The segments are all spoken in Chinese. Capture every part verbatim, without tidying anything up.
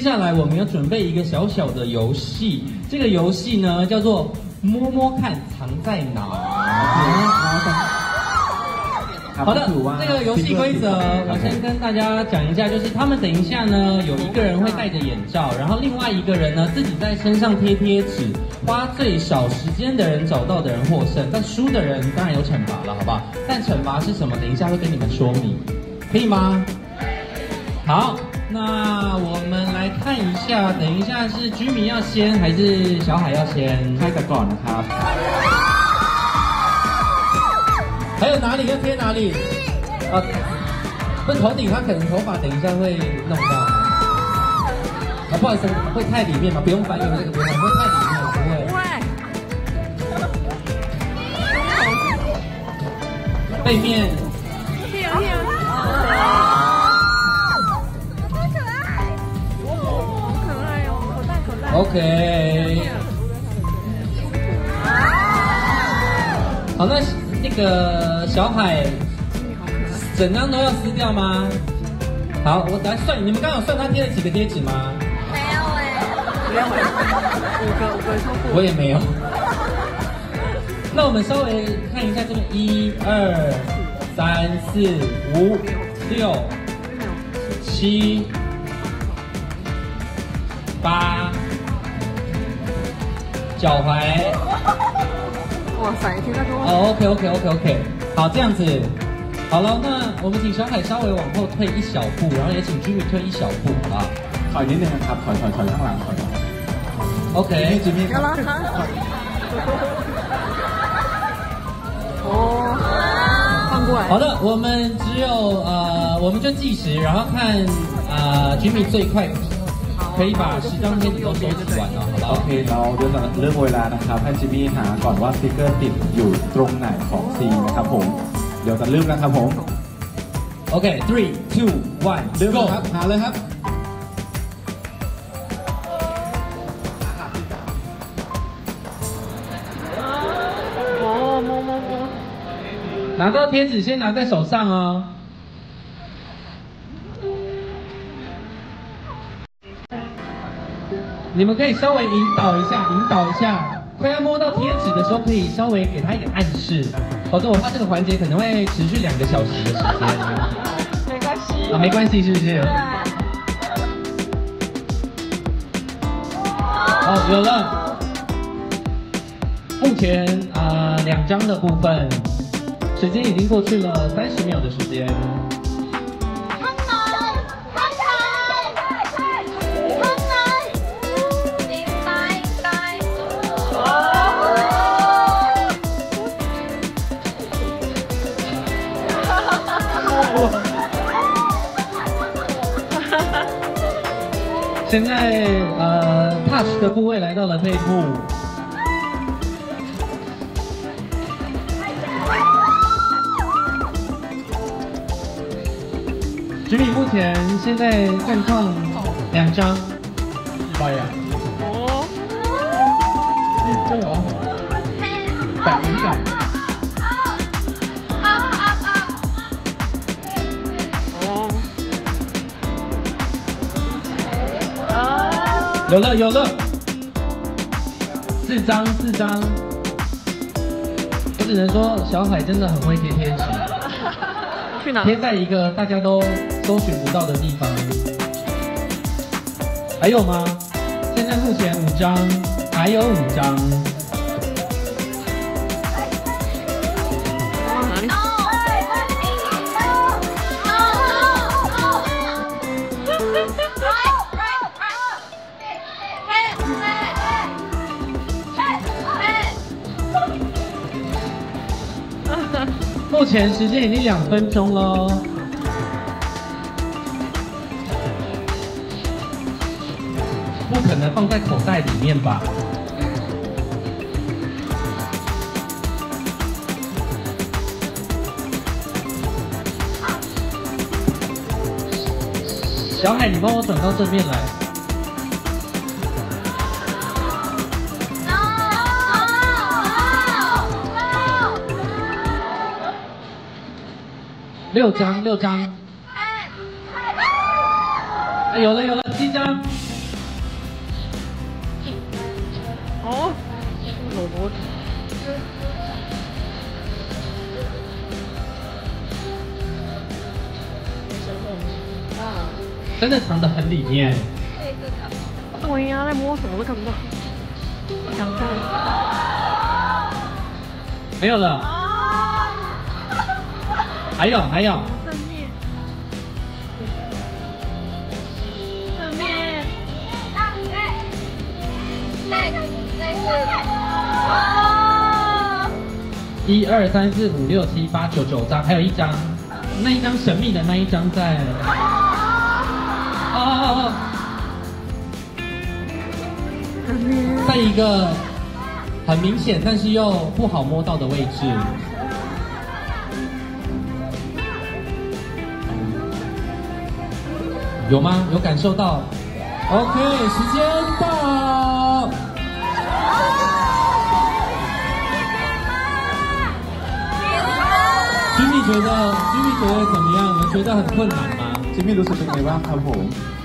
下来我们要准备一个小小的游戏，这个游戏呢叫做摸摸看藏在哪儿。好的，这个游戏规则我先跟大家讲一下，就是他们等一下呢有一个人会戴着眼罩，然后另外一个人呢自己在身上贴贴纸，花最少时间的人找到的人获胜，但输的人当然有惩罚了，好不好？但惩罚是什么？等一下会跟你们说明，可以吗？好，那我们来看一下，等一下是居民要先还是小海要先？开个ก่อนนะครับ。还有哪里要贴哪里？啊，不是头顶，他可能头发等一下会弄到。啊，不好意思，会太里面吗？不用翻译这个，不用，会太里面，不会。背面。贴啊贴啊。好可爱。好可爱哦，口袋口袋。OK。好，那。那个小海，整张都要撕掉吗？好，我来算，你们刚刚有算他贴了几个贴纸吗？没有哎，没有，五个，五个超过。我也没有。那我们稍微看一下这边，一二三四五六七八，脚踝。哇塞，听他说。哦 ，OK OK OK OK， 好，这样子，好了，那我们请小海稍微往后退一小步，然后也请居民退一小步，好不好？ถอยนิดนึงครับถอยถอยถอยข้างหลังถอย OK， 居民。哦，放过来。好的，我们只有呃，我们就计时，然后看呃居民最快。可以把十张贴纸都收集完了，好不好 ？OK， เราเดี๋ยวจะเริ่มเวลานะครับให้จิมมี่หาก่อนว่าสติ๊กเกอร์ติดอยู่ตรงไหนของซีนะครับผมเดี๋ยวจะเริ่มนะครับผม OK， three two one， เริ่มครับหาเลยครับ摸摸摸摸，拿到贴纸先拿在手上哦。你们可以稍微引导一下，引导一下，快要摸到贴纸的时候，可以稍微给他一个暗示，否则我怕这个环节可能会持续两个小时的时间。没关系，啊，没关系，是不是？好，有了。目前啊，两、呃、张的部分，时间已经过去了三十秒的时间。现在呃 ，touch 的部位来到了背部。居民目前现在战况两张，八呀。哦。这有。百分百。有了有了，四张四张，我只能说小海真的很会贴贴纸，去哪？贴在一个大家都搜寻不到的地方。还有吗？现在目前五张，还有五张。目前时间已经两分钟喽，不可能放在口袋里面吧？小海，你帮我转到正面来。六张，六张，哎，有了有了，七张。 哦，萝卜。 真的藏得很里面。 对呀，在摸什么都看不到。想看。 没有了。还有还有。 正面。正面。那个那个。 一二三四五六七八九九张，还有一张，那一张神秘的那一张在。哦哦哦！在一个很明显但是又不好摸到的位置。有吗？有感受到 ？OK， 时间到。Jimmy 觉得 ，Jimmy 觉得怎么样？你们觉得很困难吗 ？Jimmy รู้สึกเป็นไงบ้างครับผม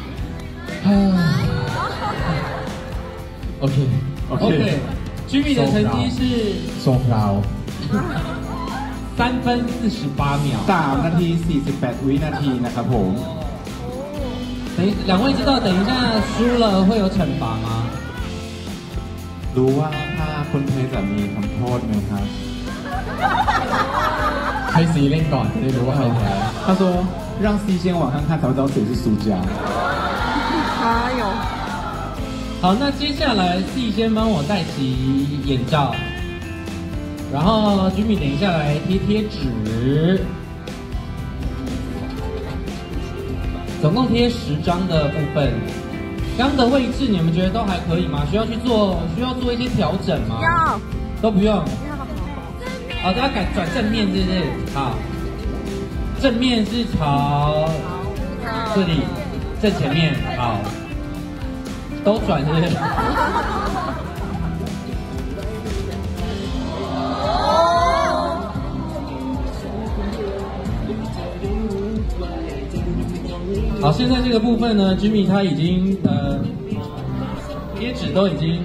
OK OK Jimmy 的成绩是โซพราว三分四十八秒。 สามนาทีสี่สิบแปดวินาทีนะครับผม。 等两位知道等一下输了会有惩罚吗？ รู้ว่าถ้าคนแพ้จะมีทำโทษไหมครับให้ซีเล่นก่อนจะได้รู้ว่าใครแพ้他说让 C 先往看看才会知道谁是输家。 还有。 好，那接下来 C 先帮我戴起眼罩，然后 Jimmy 等一下来贴贴纸，总共贴十张的部分。刚的位置你们觉得都还可以吗？需要去做需要做一些调整吗？ 要。 都不用。好，大家改转正面，是不是？好，正面是朝这里，正前面，好，都转，是不是？好，现在这个部分呢 ，Jimmy 他已经呃，贴纸都已经。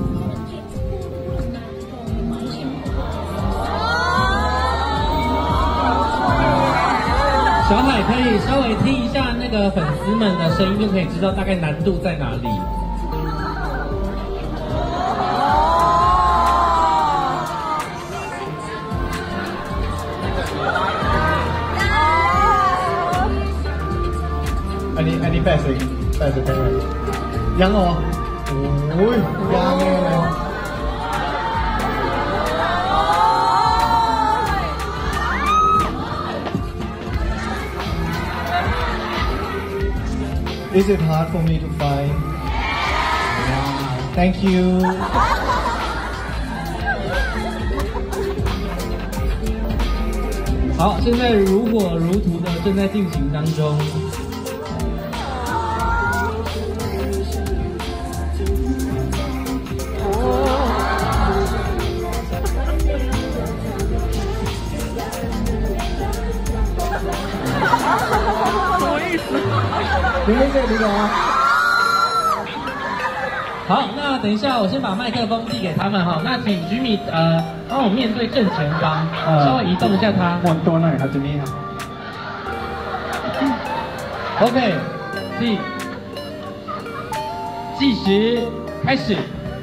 小海可以稍微听一下那个粉丝们的声音，就可以知道大概难度在哪里。 อันนี้อันนี้แปดสิบแปดสิบได้ไหมยังเหรอโอ้ยยังเลย Is it hard for me to find? Thank you. 好，现在如火如荼的正在进行当中。 你没这里啊？ 好，那等一下我先把麦克风递给他们哈。那请 Jimmy 呃帮我面对正前方，呃、稍微移动一下他。 วนตัวหน่อยครับ Jimmy ครับ OK， 计计时开始。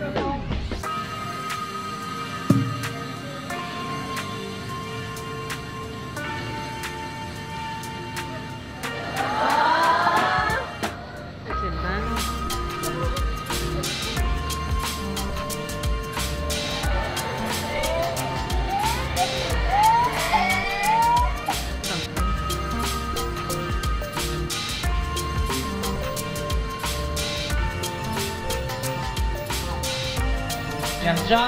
两张，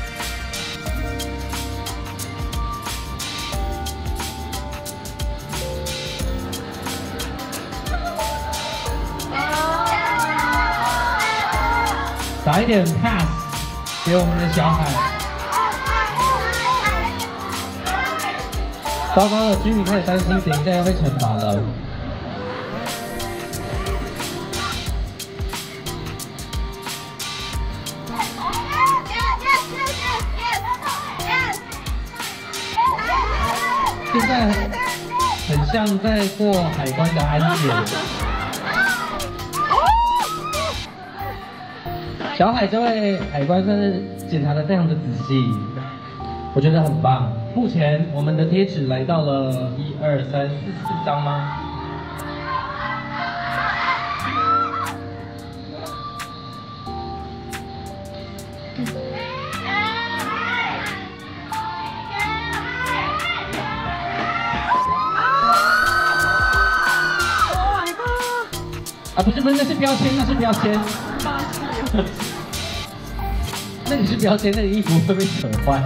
打一点 pass 给我们的小海。糟糕了，居民开始担心，等一下要被惩罚了。 现在很像在过海关的安检。小海这位海关算是检查的非常的仔细，我觉得很棒。目前我们的贴纸来到了一二三四四张吗？啊，不是不是，那是标签，那是标签。那你是标签，那个衣服会被扯坏。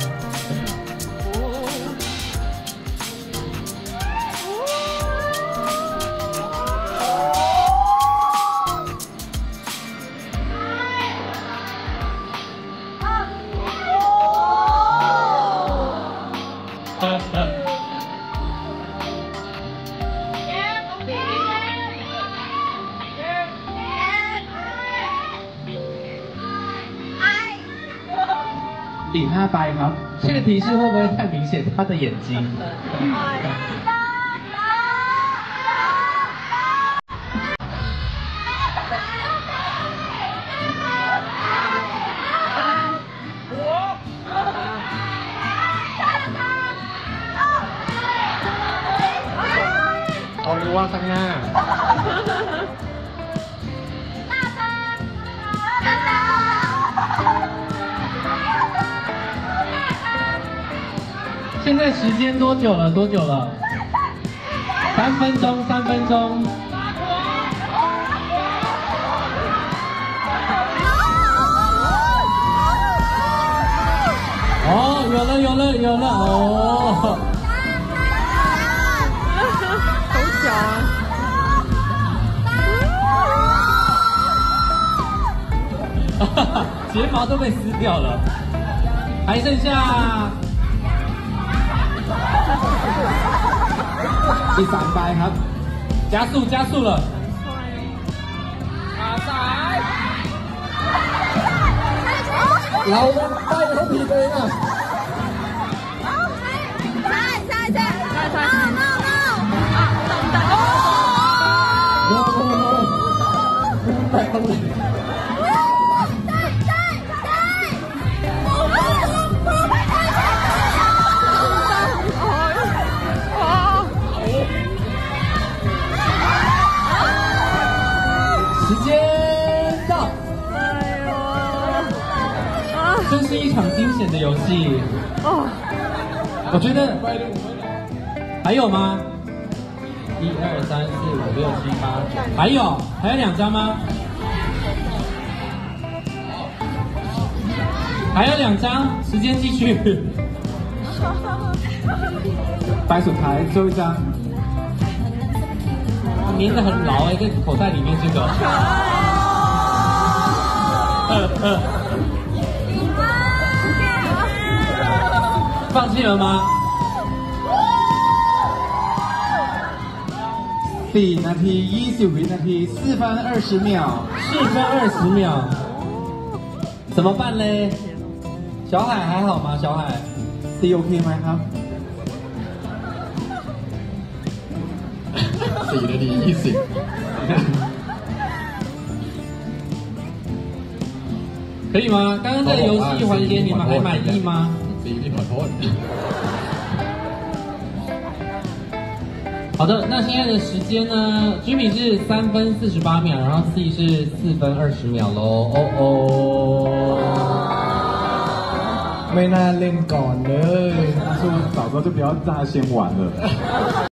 领ห้าใบครับ。 这个提示会不会太明显？他的眼睛。 เขารู้ว่าข้างหน้า现在时间多久了？多久了？三分钟，三分钟。哦，有了，有了，有了，哦。 好小啊！ 哈哈，睫毛都被撕掉了，还剩下。 อีกสามใบครับ加速加速了。 ขาซ้ายเราใบเขาผิดเองอ่ะใช่ใช่ใช่ใช่ใช่ no no no no no แปะตรงไหน时间到！这是一场惊险的游戏。哦，我觉得还有吗？一二三四五六七八九，还有还有两张吗？还有两张，时间继续。 ใบสุดท้าย最后一张。 粘得很牢哎、欸，在口袋里面这个。放弃了吗？ สี่นาทียี่สิบวินาที四分二十秒四分二十秒，怎么办嘞？小海还好吗？小海ซีโอเคไหมครับสี่นาทียี่สิบ可以吗？刚刚这个游戏环节你们还满意吗？ สี่ที่ขอโทษ好的，那现在的时间呢 ？Jimmy 是三分四十八秒，然后 C 是四分二十秒喽。哦哦， ไม่น่าเล่นก่อนเลยสู้早知道就不要炸先玩了。